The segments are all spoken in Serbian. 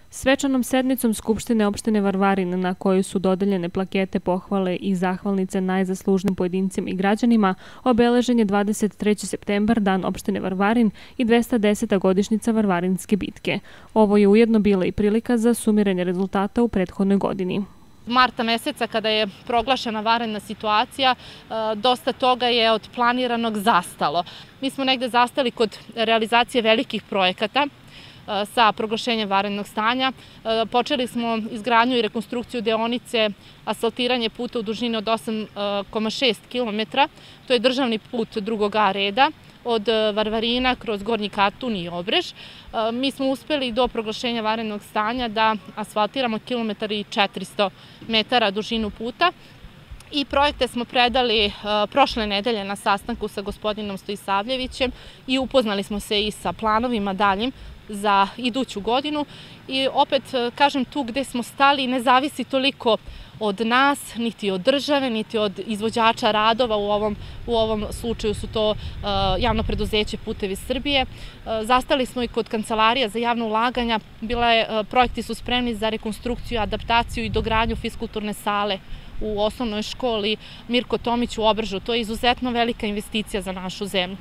Svečanom sednicom Skupštine opštine Varvarin, na kojoj su dodeljene plakete, pohvale i zahvalnice najzaslužnim pojedincima i građanima, obeležen je 23. septembar, dan opštine Varvarin i 210. godišnjica Varvarinske bitke. Ovo je ujedno bila i prilika za sumiranje rezultata u prethodnoj godini. Marta meseca, kada je proglašena vanredna situacija, dosta toga je od planiranog zastalo. Mi smo negde zastali kod realizacije velikih projekata sa proglašenjem vanrednog stanja. Počeli smo izgradnju i rekonstrukciju deonice asfaltiranje puta u dužini od 8,6 km. To je državni put drugog A reda od Varvarina kroz Gornji Katun i Obrež. Mi smo uspeli do proglašenja vanrednog stanja da asfaltiramo 1,4 km dužinu puta. I projekte smo predali prošle nedelje na sastanku sa gospodinom Stojisavljevićem i upoznali smo se i sa planovima daljim za iduću godinu. I opet, kažem, tu gde smo stali ne zavisi toliko od nas, niti od države, niti od izvođača radova. U ovom slučaju su to javno preduzeće Putevi Srbije. Zastali smo i kod Kancelarija za javno ulaganja. Projekti su spremni za rekonstrukciju, adaptaciju i dogradnju fiskulturne sale u osnovnoj školi Mirko Tomić u Obrežu. To je izuzetno velika investicija za našu zemlju.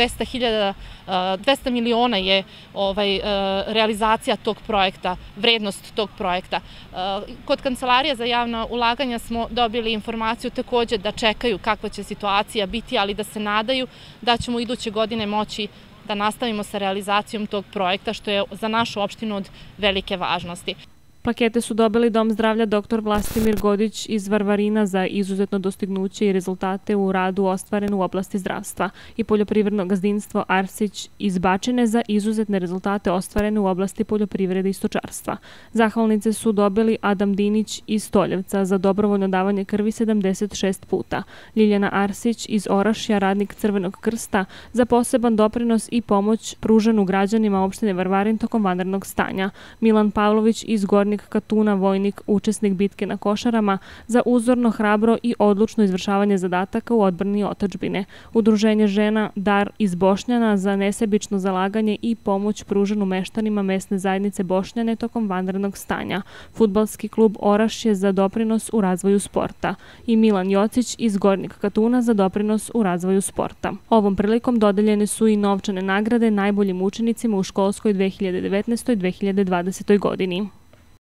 200 miliona je realizacija tog projekta, vrednost tog projekta. Kod Kancelarija za javna ulaganja smo dobili informaciju takođe da čekaju kakva će situacija biti, ali da se nadaju da ćemo iduće godine moći da nastavimo sa realizacijom tog projekta, što je za našu opštinu od velike važnosti. Plakete su dobili Dom zdravlja dr. Vlastimir Godić iz Varvarina za izuzetno dostignuće i rezultate u radu ostvarene u oblasti zdravstva i poljoprivredno gazdinstvo Arsić iz Bačine za izuzetne rezultate ostvarene u oblasti poljoprivrede i stočarstva. Zahvalnice su dobili Adam Dinić iz Stoljevca za dobrovoljno davanje krvi 76 puta, Ljiljana Arsić iz Orašja, radnik Crvenog krsta, za poseban doprinos i pomoć pruženu građanima opštine Varvarin tokom vanrednog stanja, Milan Pavlović iz Gornjeg Katuna, vojnik, učesnik bitke na Košarama, za uzorno, hrabro i odlučno izvršavanje zadataka u odbrani otadžbine. Udruženje žena Dar iz Bošnjana za nesebično zalaganje i pomoć pruženu meštanima mesne zajednice Bošnjane tokom vanrednog stanja. Fudbalski klub Orašje za doprinos u razvoju sporta i Milan Jocić iz Gornjeg Katuna za doprinos u razvoju sporta. Ovom prilikom dodeljene su i novčane nagrade najboljim učenicima u školskoj 2019. 2020. godini.